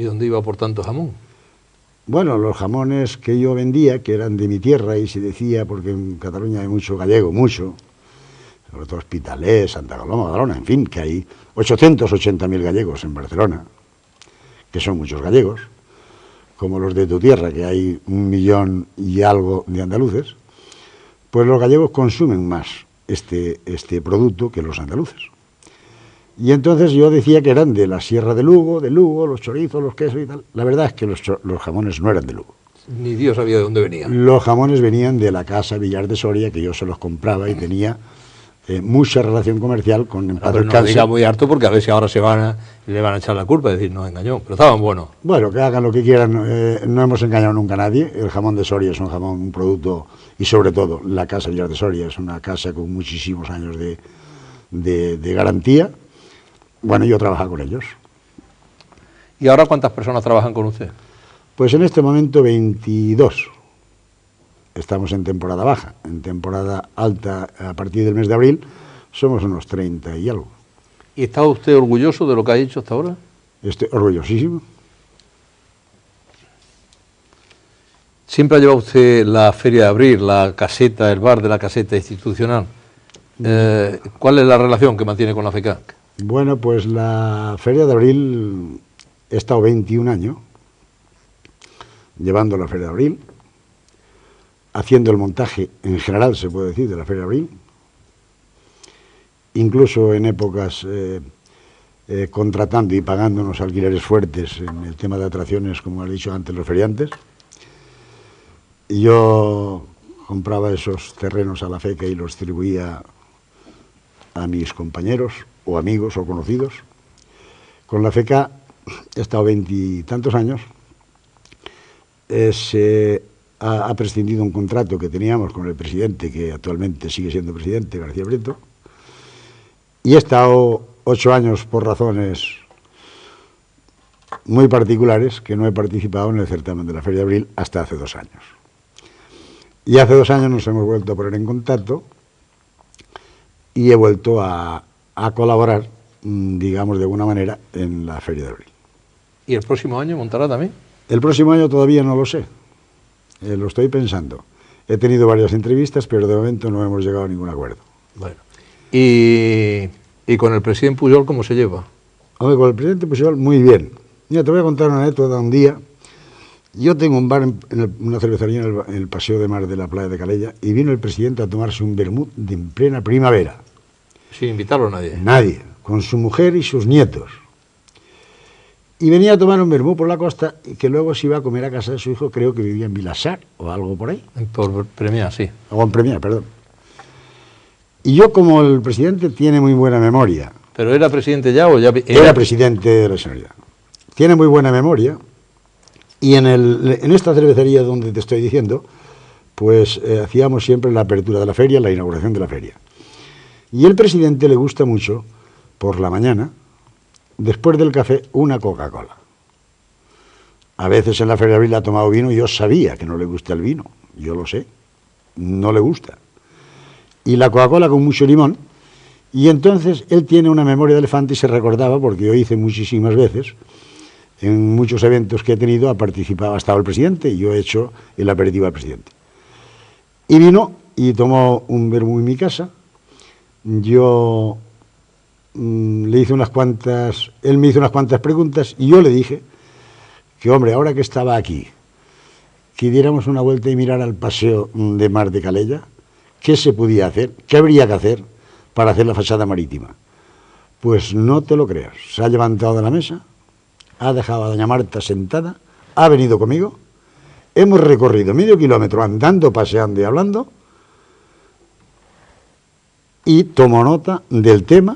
¿Y dónde iba por tanto jamón? Bueno, los jamones que yo vendía, que eran de mi tierra, y se decía, porque en Cataluña hay mucho gallego, mucho, sobre todo Hospitalet, Santa Coloma, Badalona, en fin, que hay 880.000 gallegos en Barcelona, que son muchos gallegos, como los de tu tierra, que hay 1 millón y algo de andaluces, pues los gallegos consumen más este producto que los andaluces. Y entonces yo decía que eran de la Sierra de Lugo, los chorizos, los quesos y tal. La verdad es que los jamones no eran de Lugo. Ni Dios sabía de dónde venían. Los jamones venían de la casa Villar de Soria, que yo se los compraba y tenía mucha relación comercial con Pero no diga muy harto, porque a ver si ahora le van a echar la culpa, es decir, nos engañó, pero estaban buenos. Bueno, que hagan lo que quieran, no hemos engañado nunca a nadie. El jamón de Soria es un jamón, un producto, y sobre todo la casa Villar de Soria es una casa con muchísimos años de garantía. Bueno, yo trabajo con ellos. ¿Y ahora cuántas personas trabajan con usted? Pues en este momento 22. Estamos en temporada baja. En temporada alta, a partir del mes de abril, somos unos 30 y algo. ¿Y está usted orgulloso de lo que ha hecho hasta ahora? Estoy orgullosísimo. Siempre ha llevado usted la Feria de Abril, la caseta, el bar de la caseta institucional. ¿Cuál es la relación que mantiene con la FECAC? Bueno, pues la Feria de Abril he estado 21 años llevando la Feria de Abril, haciendo el montaje en general, se puede decir, de la Feria de Abril, incluso en épocas contratando y pagando unos alquileres fuertes en el tema de atracciones, como han dicho antes los feriantes. Y yo compraba esos terrenos a la FECA y los distribuía a mis compañeros o amigos o conocidos. Con la FECA he estado 20 y tantos años. Se ha prescindido un contrato que teníamos con el presidente, que actualmente sigue siendo presidente, García Prieto, y he estado 8 años por razones muy particulares que no he participado en el certamen de la Feria de Abril hasta hace 2 años. Y hace 2 años nos hemos vuelto a poner en contacto y he vuelto a colaborar, digamos de alguna manera, en la Feria de Abril. ¿Y el próximo año montará también? El próximo año todavía no lo sé, lo estoy pensando. He tenido varias entrevistas, pero de momento no hemos llegado a ningún acuerdo. Bueno. ¿Y con el presidente Pujol cómo se lleva? Hombre, con el presidente Pujol muy bien. Mira, te voy a contar una anécdota. Un día, yo tengo un bar, una cervecería en el Paseo de Mar de la Playa de Calella, y vino el presidente a tomarse un vermut en plena primavera. Sin invitarlo a nadie. Nadie, con su mujer y sus nietos. Y venía a tomar un vermú por la costa, y que luego se iba a comer a casa de su hijo, creo que vivía en Vilassar o algo por ahí. Por Premià, sí. O en Premià, perdón. Y yo, como el presidente tiene muy buena memoria... ¿Pero era presidente ya o ya...? Era presidente de la Generalitat. Tiene muy buena memoria, y en esta cervecería donde te estoy diciendo, pues hacíamos siempre la apertura de la feria, la inauguración de la feria. Y el presidente le gusta mucho, por la mañana, después del café, una Coca-Cola. A veces en la Feria de Abril ha tomado vino y yo sabía que no le gusta el vino. Yo lo sé. No le gusta. Y la Coca-Cola con mucho limón. Y entonces él tiene una memoria de elefante y se recordaba, porque yo hice muchísimas veces, en muchos eventos que he tenido, ha estado el presidente y yo he hecho el aperitivo al presidente. Y vino y tomó un vermú en mi casa. Yo le hice unas cuantas, él me hizo unas cuantas preguntas y yo le dije que, hombre, ahora que estaba aquí, que diéramos una vuelta y mirar al Paseo de Mar de Calella, ¿qué se podía hacer? ¿Qué habría que hacer para hacer la fachada marítima? Pues no te lo creas, se ha levantado de la mesa, ha dejado a doña Marta sentada, ha venido conmigo, hemos recorrido medio kilómetro andando, paseando y hablando, y tomó nota del tema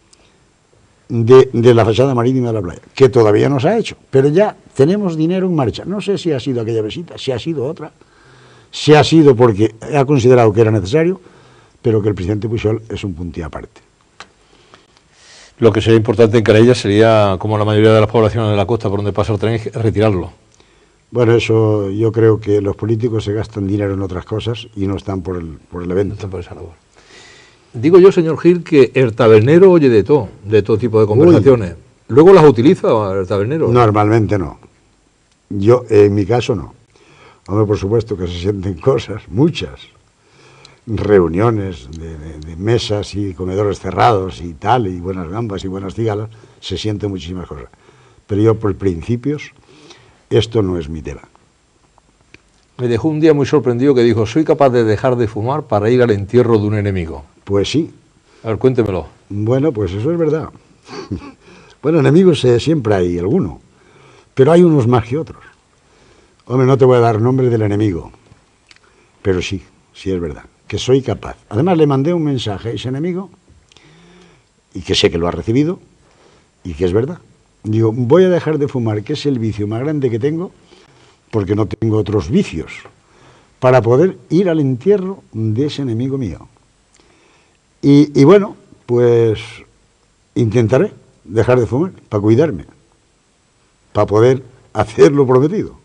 de la fachada marítima de la playa, que todavía no se ha hecho, pero ya tenemos dinero en marcha. No sé si ha sido aquella visita, si ha sido otra, si ha sido porque ha considerado que era necesario, pero que el presidente Pujol es un punto y aparte. Lo que sería importante en Calella sería, como la mayoría de las poblaciones de la costa por donde pasa el tren, retirarlo. Bueno, eso yo creo que los políticos se gastan dinero en otras cosas y no están por el evento. No están por esa labor. Digo yo, señor Gil, que el tabernero oye de todo tipo de conversaciones. ¿Luego las utiliza el tabernero? Normalmente no. Yo, en mi caso, no. Hombre, por supuesto que se sienten cosas, muchas. Reuniones de mesas y comedores cerrados y tal, y buenas gambas y buenas cigalas, se sienten muchísimas cosas. Pero yo, por principios, esto no es mi tema. Me dejó un día muy sorprendido que dijo, soy capaz de dejar de fumar para ir al entierro de un enemigo. Pues sí. A ver, cuéntemelo. Bueno, pues eso es verdad. Bueno, enemigos siempre hay alguno, pero hay unos más que otros. Hombre, no te voy a dar nombre del enemigo, pero sí, sí es verdad, que soy capaz. Además, le mandé un mensaje a ese enemigo, y que sé que lo ha recibido, y que es verdad. Digo, voy a dejar de fumar, que es el vicio más grande que tengo, porque no tengo otros vicios, para poder ir al entierro de ese enemigo mío. Y bueno, pues intentaré dejar de fumar, para cuidarme, para poder hacer lo prometido.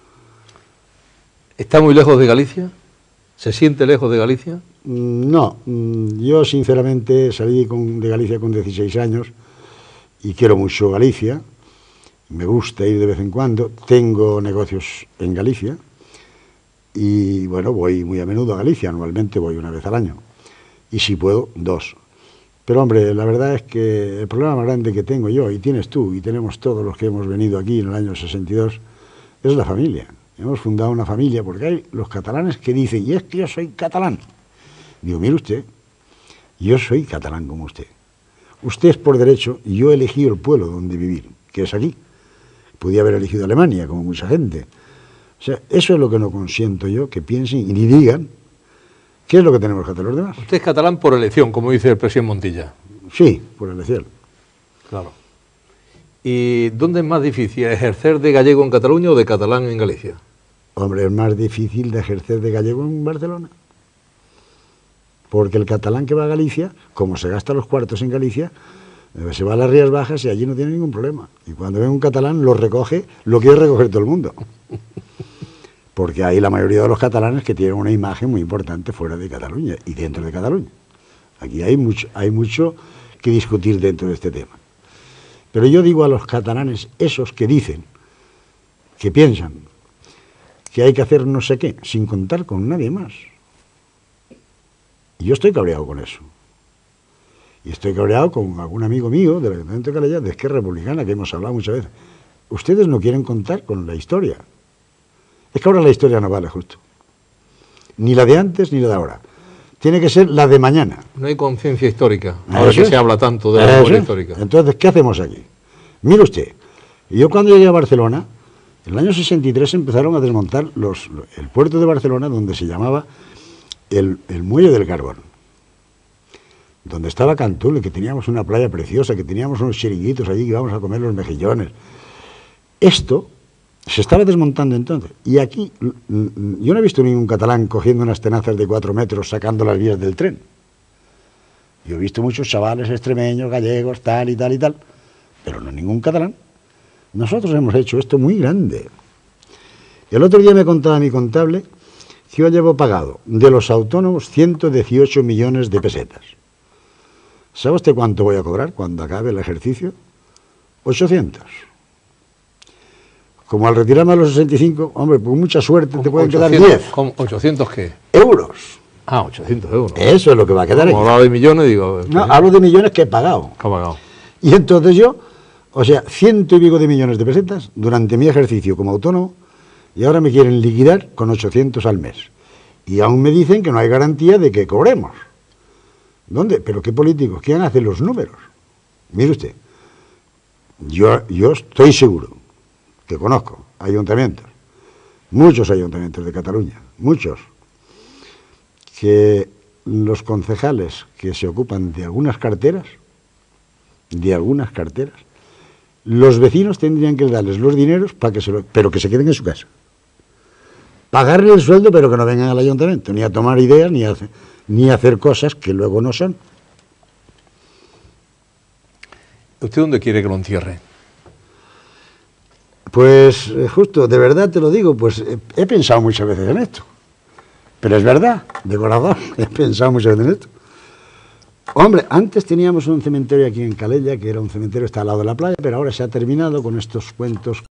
¿Está muy lejos de Galicia? ¿Se siente lejos de Galicia? No, yo sinceramente salí de Galicia con 16 años y quiero mucho Galicia, me gusta ir de vez en cuando, tengo negocios en Galicia y bueno, voy muy a menudo a Galicia, anualmente voy una vez al año y si puedo, 2. Pero hombre, la verdad es que el problema más grande que tengo yo, y tienes tú, y tenemos todos los que hemos venido aquí en el año 62, es la familia. Hemos fundado una familia, porque hay los catalanes que dicen, y es que yo soy catalán. Digo, mire usted, yo soy catalán como usted. Usted es por derecho, y yo he elegido el pueblo donde vivir, que es aquí. Podía haber elegido Alemania, como mucha gente. O sea, eso es lo que no consiento yo, que piensen y ni digan qué es lo que tenemos que hacer los demás. Usted es catalán por elección, como dice el presidente Montilla. Sí, por elección. Claro. ¿Y dónde es más difícil, ejercer de gallego en Cataluña o de catalán en Galicia? Hombre, es más difícil de ejercer de gallego en Barcelona. Porque el catalán que va a Galicia, como se gasta los cuartos en Galicia, se va a las Rías Bajas y allí no tiene ningún problema. Y cuando ve un catalán, lo recoge, lo quiere recoger todo el mundo. Porque hay la mayoría de los catalanes que tienen una imagen muy importante fuera de Cataluña y dentro de Cataluña. Aquí hay mucho que discutir dentro de este tema. Pero yo digo a los catalanes, esos que dicen, que piensan, que hay que hacer no sé qué, sin contar con nadie más. Y yo estoy cabreado con eso. Y estoy cabreado con algún amigo mío del Ayuntamiento de Calella, de Esquerra Republicana, que hemos hablado muchas veces. Ustedes no quieren contar con la historia. Es que ahora la historia no vale justo. Ni la de antes ni la de ahora. Tiene que ser la de mañana. No hay conciencia histórica, ahora que se habla tanto de la memoria histórica. Entonces, ¿qué hacemos aquí? Mire usted, yo cuando llegué a Barcelona, en el año 63 empezaron a desmontar el puerto de Barcelona, donde se llamaba el Muelle del Carbón, donde estaba Cantule, que teníamos una playa preciosa, que teníamos unos chiringuitos allí que íbamos a comer los mejillones. Esto se estaba desmontando entonces. Y aquí, yo no he visto ningún catalán cogiendo unas tenazas de 4 metros sacando las vías del tren. Yo he visto muchos chavales extremeños, gallegos, tal y tal y tal, pero no ningún catalán. Nosotros hemos hecho esto muy grande. El otro día me contaba mi contable que yo llevo pagado de los autónomos 118 millones de pesetas. ¿Sabe usted cuánto voy a cobrar cuando acabe el ejercicio? 800. Como al retirarme a los 65, hombre, por mucha suerte te pueden quedar 10. ¿Cómo? ¿800 qué? Euros. Ah, 800 euros. Eso es lo que va a quedar ahí. Como hablaba de millones, digo... No, hablo de millones que he pagado. ¿Qué ha pagado? Y entonces yo, o sea, 100 y pico de millones de pesetas durante mi ejercicio como autónomo, y ahora me quieren liquidar con 800 al mes. Y aún me dicen que no hay garantía de que cobremos. ¿Dónde? ¿Pero qué políticos? ¿Quién hace los números? Mire usted, yo estoy seguro que conozco ayuntamientos, muchos ayuntamientos de Cataluña, muchos, que los concejales que se ocupan de algunas carteras, los vecinos tendrían que darles los dineros para pero que se queden en su casa. Pagarle el sueldo, pero que no vengan al ayuntamiento, ni a tomar ideas, ni a hacer cosas que luego no son. ¿Usted dónde quiere que lo entierre? Pues justo, de verdad te lo digo, pues he pensado muchas veces en esto. Pero es verdad, de corazón, he pensado muchas veces en esto. Hombre, antes teníamos un cementerio aquí en Calella, que era un cementerio que está al lado de la playa, pero ahora se ha terminado con estos cuentos